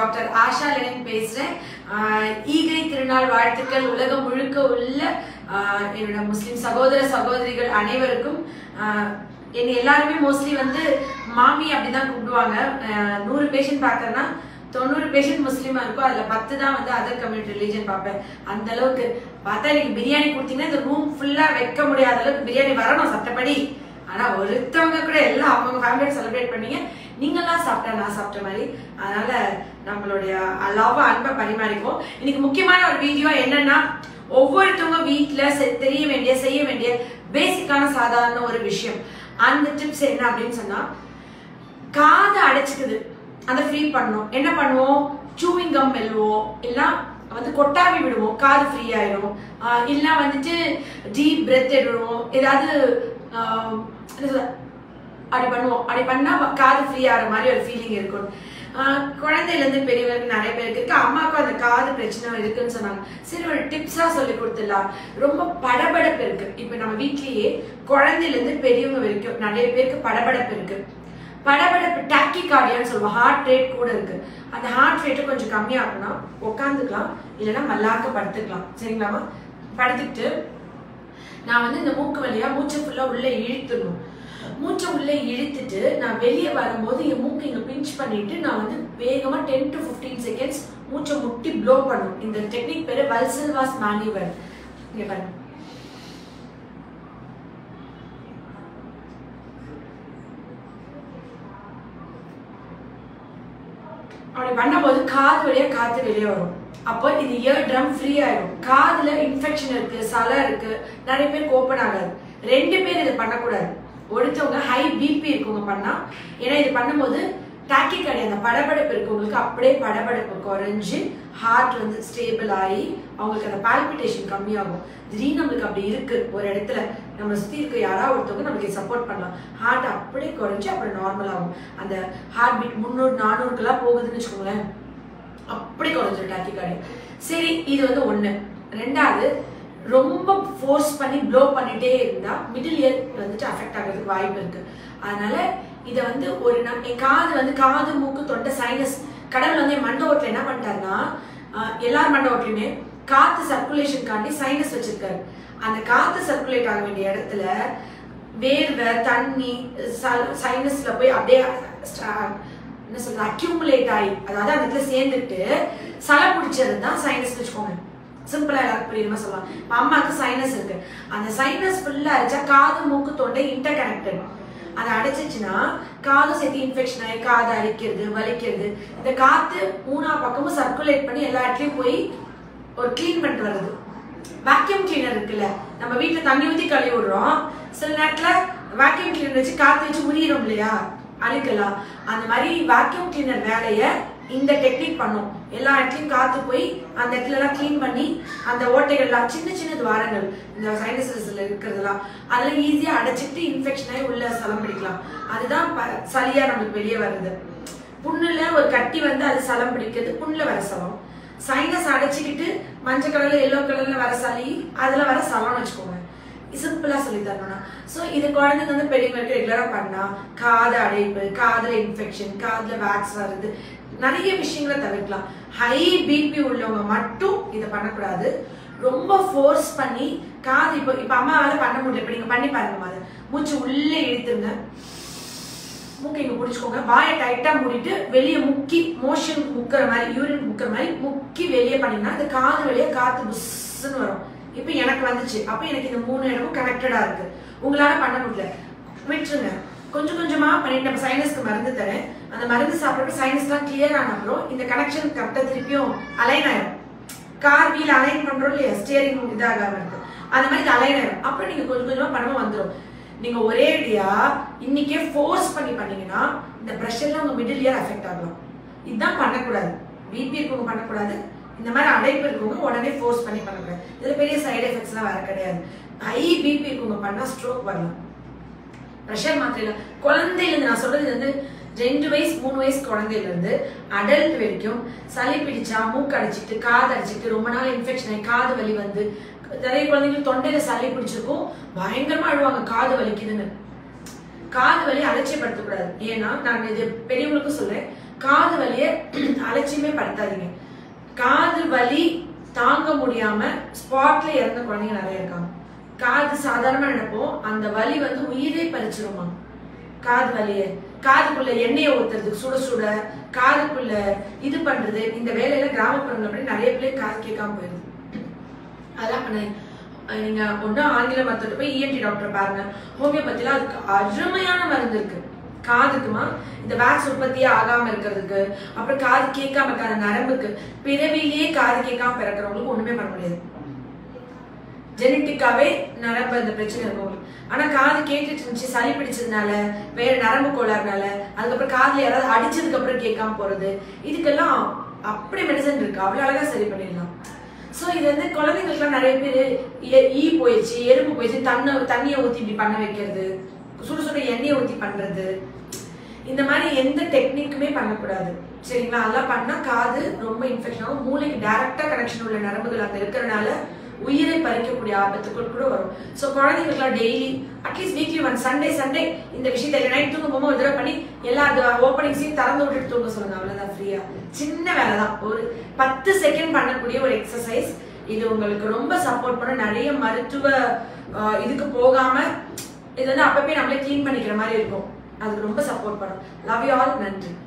Doctor Asha Lenin பேசுறேன். ஈகை திருநாள் வாழ்த்துக்கள் உலகம் முழுக்க உள்ள என்னோட முஸ்லிம் சகோதர சகோதரிகள் அனைவருக்கும். என்னை எல்லாருமே மோஸ்ட்லி மாமி அப்படிதான் கூப்பிடுவாங்க. 100 பேஷண்ட் பார்க்கறேன்னா 90 பேஷண்ட் முஸ்லீமா இருக்கும், அதுல 10 தான் அதர் கம்யூனிட்டி ரிலீஜன் பார்ப்பேன். அந்த அளவுக்கு பார்த்தா எனக்கு பிரியாணி கொடுத்தீங்கன்னா இந்த ரூம் ஃபுல்லா வைக்க முடியாத அளவுக்கு பிரியாணி வரணும் சட்டப்படி. ஆனா ஒருத்தவங்க கூட எல்லாம் அவங்க ஃபேமிலியோட செலிப்ரேட் பண்ணீங்க. நீங்கெல்லாம் சாப்பிட்டா நான் சாப்பிட்ட மாதிரி. அதனால நம்மளுடைய அல்லாவ அன்பை பரிமாறிக்குவோம். இன்னைக்கு முக்கியமான ஒரு வீடியோ என்னன்னா, ஒவ்வொருத்தவங்க வீட்டுல செய்ய வேண்டிய பேசிக்கான சாதாரண ஒரு விஷயம். அந்த டிப்ஸ் என்ன அப்படின்னு சொன்னா, காதை அடைச்சுக்குது அந்த ஃப்ரீ பண்ணும். என்ன பண்ணுவோம்? சூவிங் கம் மெல்லுவோம், இல்ல கொட்டாவி விடுவோம், காது ஃப்ரீ ஆயிடும். இல்ல டீப் பிரெத் எடுவோம், ஏதாவது அப்படி பண்ணுவோம். அப்படி பண்ணா காது ஃப்ரீ ஆகிற மாதிரி ஒரு ஃபீலிங் இருக்கும். குழந்தையில இருந்து பெரியவருக்கு நிறைய பேருக்கு இருக்கு. அம்மாவுக்கும் அந்த காது பிரச்சனை இருக்குன்னு சொன்னாங்க. சரி, ஒரு டிப்ஸா சொல்லி கொடுத்துடலாம். ரொம்ப படபடப்பு இருக்கு. இப்ப நம்ம வீட்லயே குழந்தையில இருந்து பெரியவங்க வரைக்கும் நிறைய பேருக்கு படபடப்பு இருக்கு. படபடப்பு டாக்கி கார்டியான்னு சொல்லுவோம். ஹார்ட் ரேட் கூட இருக்கு. அந்த ஹார்ட் ரேட்டை கொஞ்சம் கம்மியாகணும்னா உட்காந்துக்கலாம், இல்லைன்னா மல்லாக்க படுத்துக்கலாம். சரிங்களாமா? படுத்துக்கிட்டு நான் இந்த மூக்கு வழியா மூச்சை ஃபுல்லா உள்ள இழுத்துடணும். மூச்சை உள்ள இழுத்துட்டு நான் வெளியே வரும்போது என் மூக்கு இங்க பிஞ்ச் பண்ணிட்டு நான் வேகமா 10 to 15 செகண்ட்ஸ் மூச்சை முட்டி ப்ளோ பண்ணும். இந்த டெக்னிக் பேரு வல்சல்வாஸ் மேனியூவர். இங்க பாருங்க. அப்படி பண்ணும்போது காது வழியா காத்து வெளியே வரும். அப்போ இது இயர் ட்ரம் ஃப்ரீ ஆயிடும். காதுல இன்ஃபெக்ஷன் இருக்கு, சளை இருக்கு, நிறைய பேருக்கு ஓப்பன் ஆகாது. 2 பேர் இது பண்ணக்கூடாது. ஒருத்தவங்க ஹை பிபி இருக்கவங்க பண்ணா, ஏன்னா இது பண்ணும்போது டாக்கி கார்டியா அந்த படபடப்பு இருக்கவங்களுக்கு அப்படியே படபடப்பு குறைஞ்சு ஹார்ட் ஸ்டேபிள் ஆகி அவங்களுக்கு அந்த பால்பிட்டேஷன் கம்மியாகும். திடீர்னு நம்மளுக்கு அப்படி இருக்கு ஒரு இடத்துல, நம்ம சுத்தி இருக்க யாராவது ஒருத்தவங்க நமக்கு சப்போர்ட் பண்ணலாம். ஹார்ட் அப்படியே குறைஞ்சு அப்புறம் நார்மல் ஆகும். அந்த ஹார்ட் பீட் 300-400 போகுதுன்னு வச்சுக்கோங்களேன், அப்படி குறைஞ்சிடும் டாக்கி கார்டியா. சரி, இது ஒண்ணு. ரெண்டாவது, ரொம்ப ஃபோர்ஸ் பண்ணி ப்ளோ பண்ணிட்டே இருந்தா மிடில் இயர் அஃபெக்ட் ஆகிறதுக்கு வாய்ப்பு இருக்கு. அதனால இதை ஒரு என் காது மூக்கு தொண்டை சைனஸ் கடவுள் என் மண்டை ஓட்டில் என்ன பண்ணிட்டாருன்னா, எல்லார் மண்டை ஓட்டிலுமே காத்து சர்க்குலேஷன் காண்டி சைனஸ் வச்சிருக்காரு. அந்த காத்து சர்க்குலேட் ஆக வேண்டிய இடத்துல வேர்வை தண்ணி சைனஸ்ல போய் அப்படியே என்ன சொல்ற அக்யூமுலேட் ஆகி, அதாவது அந்த இடத்துல சேர்ந்துட்டு சளை பிடிச்சது தான் சைனஸ் வச்சுக்கோங்க. சிம்பிளா எல்லாருக்கும் புரியுமா சொல்லலாம். அம்மாவுக்கு சைனஸ் இருக்கு. அந்த சைனஸ் ஃபுல்லா அடிச்சா காது மூக்கு தொண்டை இன்டர் கனெக்டட். அதை அடைச்சிச்சுன்னா காது சேர்த்து இன்ஃபெக்ஷன் ஆகி காது அரிக்கிறது, வலிக்கிறது. இந்த காத்து 3 பக்கமும் சர்க்குலேட் பண்ணி எல்லா இடத்துலயும் போய் ஒரு கிளீன் பண்ணிட்டு வருது. வேக்யூம் கிளீனர் இருக்குல்ல, நம்ம வீட்டுல தண்ணி ஊற்றி கழுவி விடுறோம். சில நேரத்துல வேக்யூம் கிளீனர் வச்சு காத்து வச்சு உரியிடும் இல்லையா, அழுக்கலாம். அந்த மாதிரி வேக்யூம் கிளீனர் வேலையை இந்த டெக்னிக் பண்ணும். எல்லா இடத்துலயும் காத்து போய் அந்த இடத்துல எல்லாம் கிளீன் பண்ணி அந்த ஓட்டைகள்லாம் சின்ன துவாரங்கள் இந்த சைனஸஸ்ல இருக்கிறதுலாம் அதெல்லாம் ஈஸியா அடைச்சிட்டு இன்ஃபெக்ஷன் ஆகி உள்ள சளம் பிடிக்கலாம். அதுதான் சளியா நமக்கு வெளியே வருது. புண்ணுல ஒரு கட்டி அது சளம் பிடிக்கிறது, புண்ணுல வர சளம். சைனஸ் அடைச்சிக்கிட்டு மஞ்சள் கலர்ல எல்லோ கலர்ல வர சளி, அதுல வர சளம்னு வச்சுக்கோங்க. சிம்பிளா சொல்லி தரணும்னா. ஸோ இது குழந்தைங்க பெரியவங்களுக்கு ரெகுலரா பண்ணா காது அடைப்பு, காதுல இன்ஃபெக்ஷன், காதுல வேக்ஸ் வருது, நிறைய விஷயங்களை தவிர்க்கலாம். ஹை பிபி உள்ளவங்க மட்டும் இதை பண்ணக்கூடாது. ரொம்ப ஃபோர்ஸ் பண்ணி காது இப்ப அம்மாவால பண்ண முடியல, இப்ப நீங்க பண்ணி பாருங்க. மாதிரி மூச்சு உள்ளே இழுத்துருங்க, மூக்கை இங்க பிடிச்சுக்கோங்க, வாயை டைட்டா மூடிட்டு வெளியே முக்கி மோஷன் முக்கிற மாதிரி, யூரின் முக்கிற மாதிரி முக்கி வெளியே பண்ணீங்கன்னா இந்த காது வெளியே காத்து புஷ்ன்னு வரும். இப்ப எனக்கு வந்துச்சு. அப்ப எனக்கு இந்த 3 இடமும் கனெக்டடா இருக்கு. உங்களால பண்ண முடியல, விட்டுருங்க. கொஞ்சம் கொஞ்சமா பண்ணிட்டு நம்ம சைனஸ்க்கு மருந்து தரேன். அந்த மருந்து சாப்பிட்றப்ப சைனஸ் எல்லாம் கிளியர் ஆன அப்புறம் இந்த கனெக்ஷன் கரெக்டா திருப்பியும் அலைன் ஆயிடும். கார் வீல் அலைன் பண்றோம் இல்லையா, ஸ்டியரிங் இதாக இருக்கு, அந்த மாதிரி அலைன் ஆயிடும். அப்புறம் நீங்க கொஞ்சம் கொஞ்சமா பண்ணமா வந்துடும். நீங்க ஒரே ஐடியா இன்னைக்கே ஃபோர்ஸ் பண்ணீங்கன்னா இந்த ப்ரெஷர்ல உங்க மிடில் இயர் அஃபெக்ட் ஆகலாம். இதுதான் பண்ணக்கூடாது. பிபி இருக்கவங்க பண்ணக்கூடாது. இந்த மாதிரி அடைப்பு இருக்கவங்க உடனே ஃபோர்ஸ் பண்ணி பண்ணக்கூடாது. இதுல பெரிய சைடு எஃபெக்ட்ஸ் எல்லாம் வர கிடையாது. ஹை பிபி இருக்கவங்க பண்ணா ஸ்ட்ரோக் வரலாம். ப்ரெஷர் மாத்திரையில குழந்தையில நான் சொல்றது 2 வயசு 3 வயசு குழந்தையில இருந்து அடல்ட் வரைக்கும் சளி பிடிச்சா மூக்கு அடைச்சிட்டு காது அடைச்சிட்டு ரொம்ப நாள் இன்ஃபெக்ஷன் ஆகி காது வலி நிறைய குழந்தைங்களுக்கு தொண்டையில சளி பிடிச்சிருக்கும், பயங்கரமா அழுவாங்க காது வலிக்குதுன்னு. காது வலி அலட்சியப்படுத்தக்கூடாது. ஏன்னா நான் இது பெரியவங்களுக்கும் சொல்றேன், காது வலியை அலட்சியமே படுத்தாதீங்க. காது வலி தாங்க முடியாம ஸ்பாட்ல இறந்த குழந்தைங்க நிறைய இருக்காங்க. காது சாதாரணமா நினைப்போம், அந்த வலி வந்து உயிரை பறிச்சிருமா. காது வலியை காதுக்குள்ள எண்ணெயை ஊத்துறது, சுட சுட காதுக்குள்ள இது பண்றது, இந்த வேலையில கிராமப்புறங்கள் அப்படி நிறைய பேர் காது கேட்காம போயிருது. அதான் நீங்க ஒன்னும் ஆங்கில மருத்துவத்தை போய் இஎன்டி டாக்டர் பாருங்க. ஹோமியோபதியில அதுக்கு அருமையான மருந்து இருக்கு. காதுக்குமா இந்த வேக்ஸ் உற்பத்தியே ஆகாம இருக்கிறதுக்கு, அப்புறம் காது கேட்காம இருக்காத நரம்புக்கு, பிறவிலேயே காது கேட்காம பிறக்கிறவங்களுக்கு ஒண்ணுமே பண்ண முடியாது. ஜெனட்டிக்காவே நரம்பு அந்த பிரச்சனை இருக்கும். ஆனா காது கேட்டுட்டு இருந்துச்சு, சளி பிடிச்சதுனால, வேற நரம்பு கோளாறுனால, அதுக்கப்புறம் காதுல யாராவது அடிச்சதுக்கு அப்புறம் கேட்காம போறது, இதுக்கெல்லாம் அப்படி மெடிசன் இருக்கு, அவ்வளவு அழகா சரி பண்ணிடலாம். சோ இது வந்து குழந்தைங்களுக்குலாம் நிறைய பேர் ஈ போயிடுச்சு, எறும்பு போயிடுச்சு, தண்ணியை ஊத்தி இப்படி பண்ண வைக்கிறது, சுட சுட எண்ணெயை ஊத்தி பண்றது, இந்த மாதிரி எந்த டெக்னிக்குமே பண்ணக்கூடாது. சரிங்களா? அதெல்லாம் பண்ணா காது ரொம்ப இன்ஃபெக்ஷன் ஆகும். மூளைக்கு டைரக்டா கனெக்ஷன் உள்ள நரம்புகள் அங்க இருக்கிறதுனால உயிரை பறிக்கக்கூடிய ஆபத்துக்குள் கூட வரும். ஸோ குழந்தைங்களுக்குலாம் daily at least weekly one Sunday இந்த விஷயத்த நைட் தூங்க போகும்போது ஒரு தடவை பண்ணி எல்லா ஓப்பனிங் சீன் திறந்து விட்டுட்டு தூங்க சொல்லுங்க. அவ்வளவுதான், ஃப்ரீயா. சின்ன வேலை தான், ஒரு 10 செகண்ட் பண்ணக்கூடிய ஒரு எக்ஸசைஸ். இது உங்களுக்கு ரொம்ப சப்போர்ட் பண்ண. நிறைய மருத்துவ இதுக்கு போகாம இது வந்து அப்பப்பே நம்மளே கிளீன் பண்ணிக்கிற மாதிரி இருக்கும். அதுக்கு ரொம்ப சப்போர்ட் பண்ணும். Love you all. நன்றி.